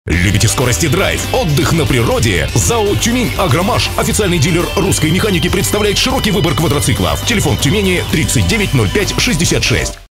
Любите скорость и драйв, отдых на природе? ЗАО «Тюмень Агромаш», официальный дилер русской механики, представляет широкий выбор квадроциклов. Телефон Тюмени 390566.